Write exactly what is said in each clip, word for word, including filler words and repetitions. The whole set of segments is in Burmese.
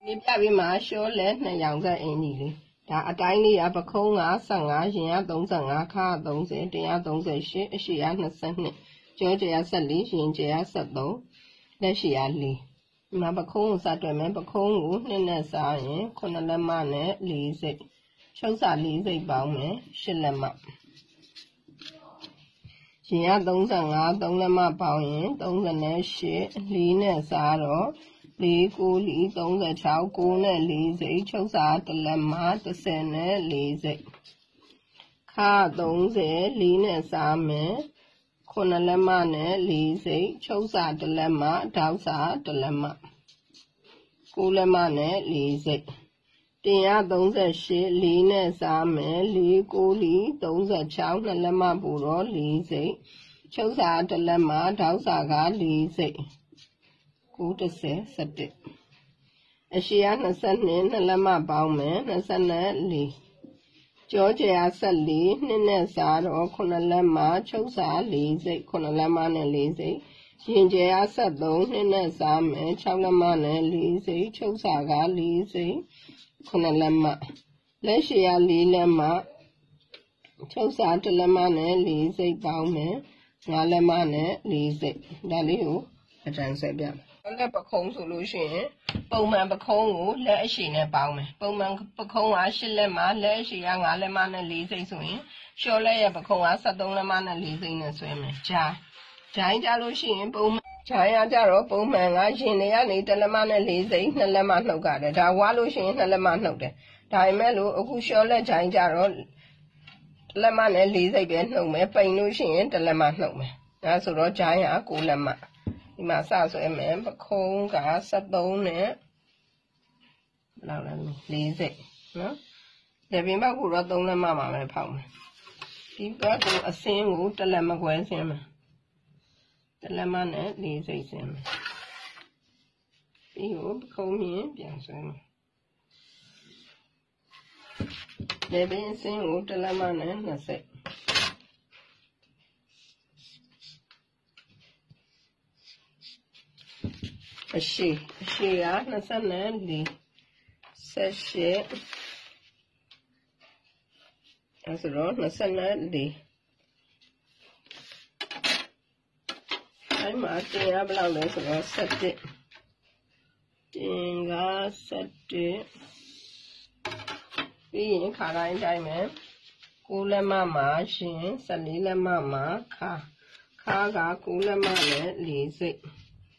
ပြပြီးမှရှောလဲနှစ်ရောင်ဆက်အင်ကြီးလေးဒါအတိုင်းလေးကပခုံးကဆယ့်ငါရင်ကသုံးဆယ့်ငါခါကသုံးဆယ်တရားသုံးဆယ်ရှစ်အရှိကနှစ်ဆယ့်နှစ်ကျောကျရဆယ့်လေးရင်ကျရဆယ့်သုံးလက်ရှိကလေးဒီမှာပခုံးကိုစတွက်မယ်ပခုံးကိုနှစ်နဲ့စားရင်ခုနှစ်လက်မနဲ့လေးစိတ်ချုပ်စာလေးစိတ်ပေါင်းမယ်ရှစ်လက်မရင်ကသုံးဆယ့်ငါသုံးလက်မပေါင်းရင်သုံးဆယ်နဲ့ရှစ်လေးနဲ့စားတော့လေးကိုလေးသုံးဆယ်ခြောက်ကိုနဲ့လေးစိတ်ချုပ်စာတစ်လက်မတစ်ဆယ်နဲ့လေးစိတ်ခါသုံးဆယ်လေးနဲ့စားမယ်ခုနှစ်လက်မနဲ့လေးစိတ်ချုပ်စာတစ်လက်မထောက်စာတစ်လက်မကိုလက်မနဲ့လေးစိတ်တင်ရသုံးဆယ်ရှစ်လေးနဲ့စားမယ်လေးကိုလေးသုံးဆယ်ခြောက်နှစ်လက်မပူတော့လေးစိတ်ချုပ်စာတစ်လက်မထောက်စာကလေးစိတ်ကိုတစ်ဆယ်ဆယ့်တစ်အရှိကနှစ်ဆယ့်နှစ်နှစ်လက်မပေါင်းမယ်နှစ်ဆယ့်နဲ့လေးကျောကျရဆယ့်လေးနှစ်နဲ့စားတော့ခုနှစ်လက်မချုပ်စာလေးစိတ်ခုနှစ်လက်မနဲ့လေးစိတ်ရင်ကျရဆယ့်သုံးနှစ်နဲ့စားမယ်ခြောက်လက်မနဲ့လေးစိတ်ချုပ်စာကလေးစိတ်ခုနှစ်လက်မလက်ရှိကလေးလက်မချုပ်စာတစ်လက်မနဲ့လေးစိတ်ပေါင်းမယ်ငါးလက်မနဲ့လေးစိတ်ဒါလေးကိုအတန်းဆက်ပြလက်ပခုံးဆိုလို့ရှိရင်ပုံမှန်ပခုံးကိုလက်အရှိနဲ့ပေါင်းမယ်ပုံမှန်ပခုံးကရှစ်လက်မလက်အရှိကငါးလက်မနဲ့လေးစိတ်ဆိုရင်ရှော့လက်ရဲ့ပခုံးကဆယ့်သုံးလက်မနဲ့လေးစိတ်နဲ့ဆွဲမယ်ဂျိုင်းဂျိုင်းကြလို့ရှိရင်ပုံမှန်ဂျိုင်းရကြတော့ပုံမှန်ကရင်တွေကနေတစ်လက်မနဲ့လေးစိတ်နှစ်လက်မနှုတ်ကြတယ်ဒါဝါလို့ရှိရင်နှစ်လက်မနှုတ်တယ်ဒါပေမဲ့လို့အခုရှော့လက်ဂျိုင်းကြတော့တစ်လက်မနဲ့လေးစိတ်ပဲနှုတ်မယ်ပိန်လို့ရှိရင်တစ်လက်မနှုတ်မယ်ဒါဆိုတော့ဂျိုင်းကကိုးလက်မဒီမှာစဆွဲမယ်ပခုံးကဆယ့်သုံးနဲ့လောက်လာလေးစိတ်နော်လက်ပြင်ဘက်ကိုတော့သုံးလက်မမှာပဲဖောက်မယ်ဒီဘက်ကိုအစင်းကိုတစ်လက်မခွဲဆင်းမယ်တစ်လက်မနဲ့လေးစိတ်ဆင်းမယ်ပြီးကိုပခုံးမြင်ပြန်ဆွဲမယ်လက်ပြင်အစင်းကိုတစ်လက်မနဲ့နှစ်စိတ်အရှိအရှိကနှစ်ဆယ့်နဲ့လေးဆယ့်ရှစ်အဲဆိုတော့နှစ်ဆယ့်နဲ့လေးအဲ့မှာတင်ရဘယ်လောက်လဲဆိုတော့ဆယ့်တစ်တင်ကဆယ့်တစ်ပြီးရင်ခါတိုင်းတိုင်းမယ်ကိုးလက်မမှာရှင်ဆယ့်လေးလက်မမှာခါခါကကိုးလက်မနဲ့လေးစိတ်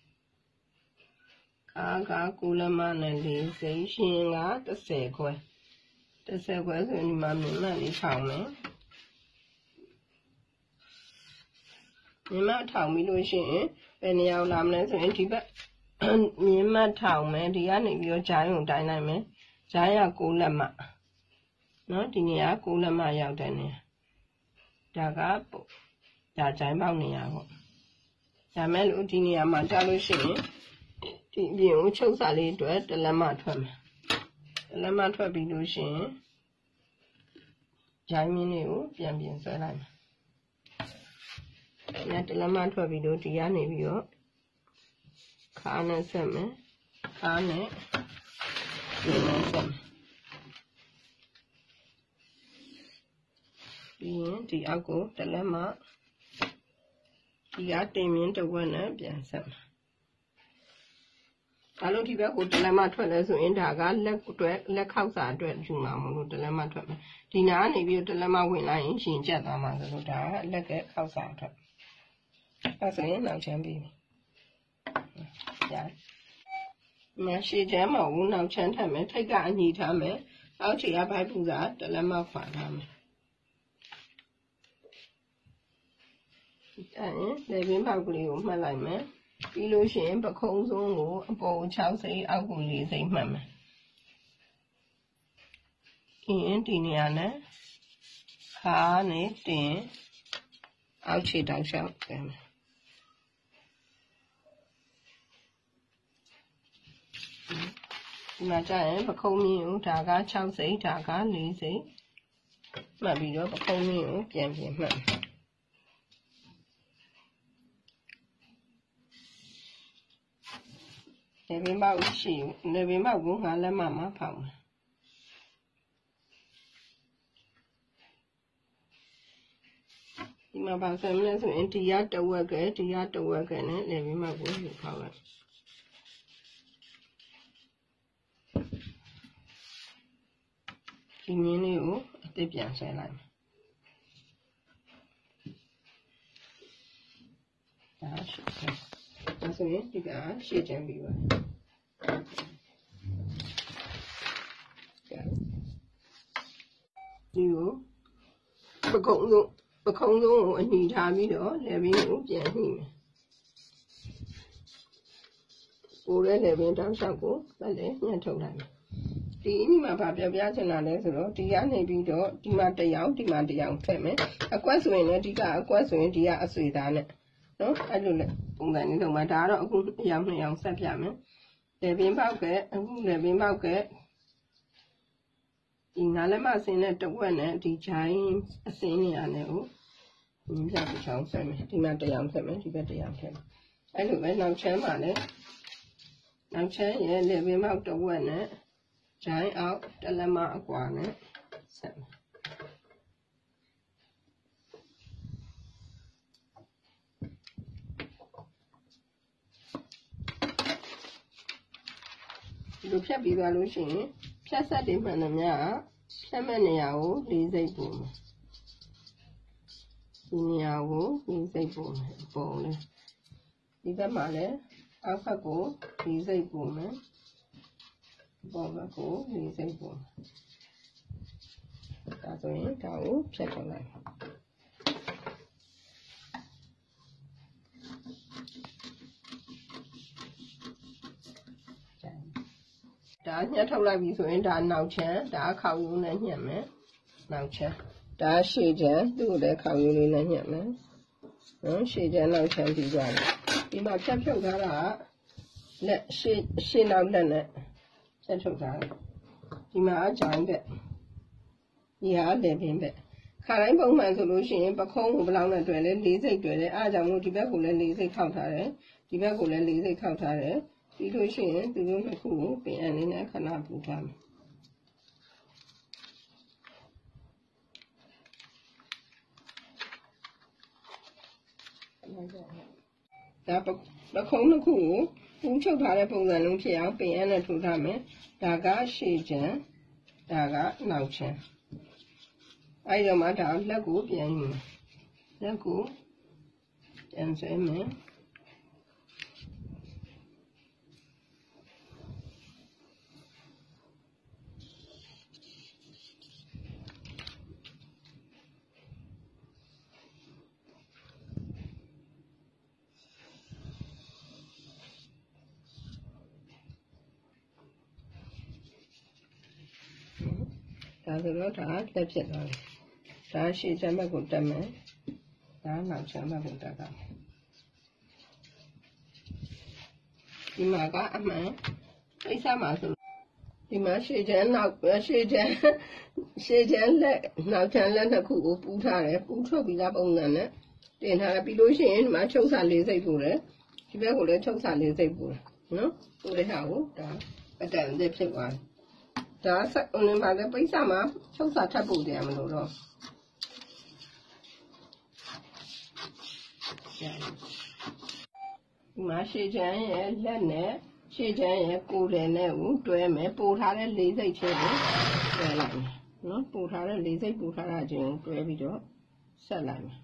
ခါကကိုးလက်မနဲ့လေးစိတ်ရှင်ကတစ်ဆယ်ခွဲတစ်ဆယ်ခွဲဆိုရင်ဒီမှာမြင်မှတ်လေးထောင်မယ်မြင်မှတ်ထောင်ပြီးလို့ရှိရင်ဘယ်နေရာလာမလဲဆိုရင်ဒီဘက်မြင်မှတ်ထောင်မယ်ဒီကနေပြီးတော့ဂျိုင်းကိုတိုင်းလိုက်မယ်ဂျိုင်းကကိုးလက်မနော်ဒီနေရာကိုးလက်မရောက်တဲ့နေရာဒါကဒါဂျိုင်းပေါက်နေရာပေါ့ဒါမဲ့လို့ဒီနေရာမှာကြားလို့ရှိရင်ဒီအပြင်ကိုချုပ်စာလေးအတွက်တစ်လက်မထွက်မယ်တစ်လက်မထွက်ပြီးလို့ရှိရင်ဂျိုင်းမင်းလေးကိုပြန်ပြင်ဆွဲလိုက်မယ်ညတစ်လက်မထွက်ပြီးတော့ဒီကနေပြီးတော့ခါနဲ့ဆက်မယ်ခါနဲ့ဒီနဲ့ဆက်မယ်ပြီးရင်ဒီအောက်ကိုတစ်လက်မဒီကတင်မြင်းတစ်ဝက်နဲ့ပြန်ဆက်မယ်ဒါလို့ဒီဘက်ကိုတစ်လက်မထွက်လဲဆိုရင်ဒါကလက်အတွက်လက်ခောက်စာအတွက်ယူမှာမလို့တစ်လက်မထွက်မယ်ဒီနာကနေပြီးတော့တစ်လက်မဝင်လိုက်ရင်ရှင်ကျက်သွားမှာဆိုလို့ဒါကလက်ကခောက်စာအတွက်အဲဆိုရင်နောက်ချမ်းပြီးပြီညာမရှိချမ်းမဟုတ်နောက်ချမ်းထပ်မယ်ထိတ်ကအညီထားမယ်အောက်ခြေကဘိုက်ပူစာတစ်လက်မခွာထားမယ်အဲလက်ပင်ပေါက်ကလေးကိုမှတ်လိုက်မယ်ပြီးလို့ရှိရင်ပခုံးဆုံးကိုအပေါ်ခြောက်စိတ်အောက်ကိုလေးစိတ်မှတ်မယ်ပြီးရင်ဒီနေရာနဲ့ခါနဲ့တင်အောက်ခြေတောက်လျှောက်ပြန်မယ်ဒီမှာကျရင်ပခုံးမြင့်ကိုဒါကခြောက်စိတ်ဒါကလေးစိတ်မှတ်ပြီးတော့ပခုံးမြင့်ကိုပြန်ပြင်မှတ်လေပင်ပေါက်ရှိလေပင်ပေါက်ကိုငါလက်မမှာဖောက်မယ်ဒီမှာပါဆယ်မလဲဆိုရင်ဒီရတဝက်ကဒီရတဝက်ကနဲ့လေပင်ပေါက်ကိုယူဖောက်လိုက်ဒီမြင်းလေးကိုအသစ်ပြန်ဆဲလိုက်ဒါရှိတယ်ဒါဆိုရင်ဒီကရှေ့ကျန်းပြီးပါဒီကိုပကုံးဆုံးပကုံးဆုံးကိုအညီထားပြီးတော့လေပင်ကိုပြန်နှိမယ်ပိုးတဲ့လေပင်တောက်လျှောက်ကိုပတ်လေညှက်ထုတ်လိုက်မယ်ဒီအင်းကြီးမှာဗာပြပြချင်တာလဲဆိုတော့ဒီကနေပြီးတော့ဒီမှာတစ်ယောက်ဒီမှာတစ်ယောက်ထည့်မယ်အကွက်ဆိုရင်လည်းဒီကအကွက်ဆိုရင်ဒီကအဆွေသားနဲ့နော်အဲ့လိုလေပုံစံလေးတော့မှာဒါကတော့အခုအယောက်နှစ်ယောက်ဆက်ပြမယ်လေပင်ပေါက်ကအခုလေပင်ပေါက်ကဒီငါလက်မဆင်းတဲ့တဝက်နဲ့ဒီဂျိုင်းအစင်းနေရနဲ့ကိုဒီပြပြချောင်းဆက်မယ်ဒီမှာတစ်ယောက်ဆက်မယ်ဒီဘက်တစ်ယောက်ထည့်မယ်အဲ့လိုပဲနောက်ချမ်းပါလေနောက်ချမ်းရဲ့လေပင်ပေါက်တဝက်နဲ့ဂျိုင်းအောက်တလက်မအကွာနဲ့ဆက်မယ်ဒီလိုဖြတ်ပြီးသွားလို့ရှိရင်ဖြတ်ဆက်တွေမှန်သမျှဖြတ်မဲ့နေရာကိုလေးစိတ်ပုံမယ်ဒီနေရာကိုလေးစိတ်ပုံမယ်ပုံလေးဒီဘက်မှာလည်းအောက်ဘက်ကိုလေးစိတ်ပုံမယ်ပေါ်ဘက်ကိုလေးစိတ်ပုံဒါဆိုရင်ဒါကိုဖြတ်ထုတ်လိုက်ဒါညှက်ထုတ်လိုက်ပြီဆိုရင်ဒါနောက်ချမ်းဒါခေါက်ရိုးနဲ့ညှက်မယ်နောက်ချမ်းဒါရှေ့ချမ်းသူ့ကိုလည်းခေါက်ရိုးလေးနဲ့ညှက်မယ်နော်ရှေ့ချမ်းနောက်ချမ်းပြီးသွားတယ်ဒီမှာဖြတ်ဖြုတ်ထားတာလက်ရှေ့ရှေ့နောက်လက်နဲ့ဖြတ်ထုတ်ထားတယ်ဒီမှာအကြောင်းပဲဒီဟာလေပင်ပဲခါတိုင်းပုံမှန်ဆိုလို့ရှိရင်ပခုံးကိုဘယ်လောက်နဲ့တွေ့လဲလေးစိတ်တွေ့တယ်အားကြောင့်မို့ဒီဘက်ကိုလည်းလေးစိတ်ခောက်ထားတယ်ဒီဘက်ကိုလည်းလေးစိတ်ခောက်ထားတယ်ပြီးလို့ရှိရင်သူတို့နှစ်ခုကိုပင်အလေးနဲ့ခဏပူထားမယ်ဒါပခုံးနှစ်ခုကိုပူချုပ်ထားတဲ့ပုံစံလုံးဖြစ်အောင်ပင်အနဲ့ထိုးထားမယ်ဒါကရှေ့ချမ်းဒါကနောက်ချမ်းအဲ့တော့မှဒါလက်ကိုပြန်ယူမယ်လက်ကိုပြန်ဆွဲမယ်ဒါဆိုတော့ဒါလက်ဖြစ်သွားပြီဒါရှေ့ချမ်းဘက်ကိုတက်မယ်ဒါနောက်ချမ်းဘက်ကိုတက်တာဒီမှာကအမှန်အိတ်ဆက်မှာဆိုဒီမှာရှေ့ချမ်းနောက်ရှေ့ချမ်းရှေ့ချမ်းလက်နောက်ချမ်းလက်နှစ်ခုကိုပူးထားတယ်ပူးထုတ်ပြီးသားပုံစံနဲ့တင်ထားတယ်ပြီးလို့ရှိရင်ဒီမှာချုပ်စာလေးစိတ်ပို့တယ်ဒီဘက်ကိုလည်းချုပ်စာလေးစိတ်ပို့တယ်နော်ပို့တဲ့ဟာကိုဒါအတန်လေးဖြစ်သွားတယ်ဒါဆက်ဦးနေပါလေပိဿမှာချုပ်စာထပ်ပို့တယ်မလို့တော့ဒီမှာရှေ့ချမ်းရဲ့လက်နဲ့ရှေ့ချမ်းရဲ့ကိုယ်တယ်နဲ့ကိုတွဲမယ်ပို့ထားတဲ့လေးစိတ်ချင်းကိုတွဲလိုက်မယ်နော်ပို့ထားတဲ့လေးစိတ်ပို့ထားတာချင်းကိုတွဲပြီးတော့ဆက်လိုက်မယ်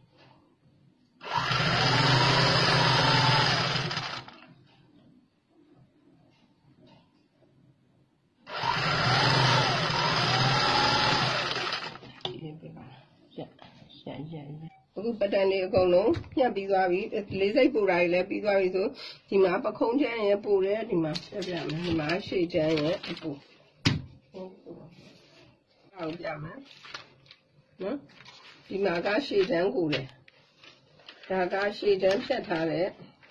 အခုပတန်လေးအကုန်လုံးညှက်ပြီးသွားပြီလေးစိတ်ပူတာကြီးလည်းပြီးသွားပြီဆိုဒီမှာပခုံးချမ်းရဲ့ပူတယ်ဒီမှာပြပြမယ်ဒီမှာရှေ့ချမ်းရဲ့အပူအောက်ပြမယ်နော်ဒီမှာကရှေ့ချမ်းကိုတယ်ဒါကရှေ့ချမ်းဖြတ်ထားတဲ့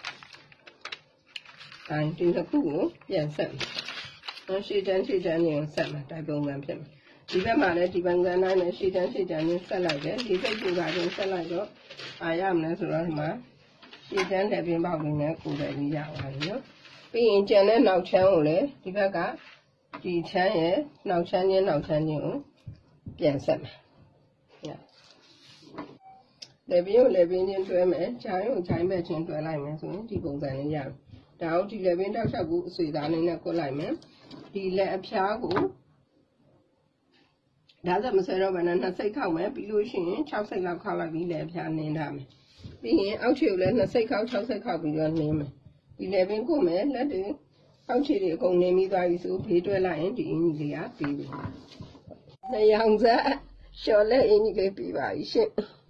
အဲဒီတစ်ခုကိုပြန်ဆက်မယ်နော်ရှေ့ချမ်းရှေ့ချမ်းနေကိုဆက်မယ်တိုက်ပုံစံဖြစ်မယ်ဒီဘက်မှာလည်းဒီပုံစံတိုင်းနဲ့ရှေ့ချမ်းရှေ့ချမ်းနဲ့ဆက်လိုက်တယ်ဒီစိတ်ပူတာချင်းဆက်လိုက်တော့အားရမလဲဆိုတော့ဒီမှာရှေ့ချမ်းတဲ့ပင်ပေါက်လေးနဲ့ကိုယ်တယ်ပြီးရပါတယ်နော်ပြီးရင်ကျန်တဲ့နောက်ချမ်းကိုလည်းဒီဘက်ကဒီချမ်းရဲ့နောက်ချမ်းချင်းနောက်ချမ်းချင်းကိုပြန်ဆက်မယ်လေပင်ကိုလေပင်ချင်းတွဲမယ်ဂျိုင်းကိုဂျိုင်းဘက်ချင်းတွဲလိုက်မယ်ဆိုရင်ဒီပုံစံလေးရမယ်ဒါကိုဒီလေပင်တောက်လျှောက်ကိုအဆွေသားလေးနဲ့ကွတ်လိုက်မယ်ဒီလက်အဖျားကိုဒါဆိုမဆွဲတော့ဘဲနဲ့နှစ်စိတ်ခောက်မယ်ပြီးလို့ရှိရင်၆စိတ်လောက်ခောက်လိုက်ပြီးလက်အဖျားနင်းထားမယ်ပြီးရင်အောက်ခြေကိုလည်းနှစ်စိတ်ခောက်၆စိတ်ခောက်ပြီးတော့နင်းမယ်ဒီလေပင်ကိုမယ်လက်တွေအောက်ခြေတွေအကုန်နင်းပြီးသွားပြီဆိုဘေးတွဲလိုက်ရင်ဒီအင်ကြီးလေးကပြီးပြီနှစ်ရောင်ဆက်လျှော်လက်အင်ကြီးလေးပြီးပါပြီရှင့်